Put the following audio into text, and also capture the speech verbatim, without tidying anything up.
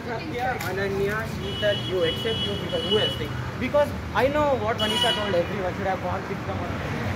Satya, Ananya, Sheetal, you, except you, because who else? Like, because I know what Vanisha told everyone should have gone with someone.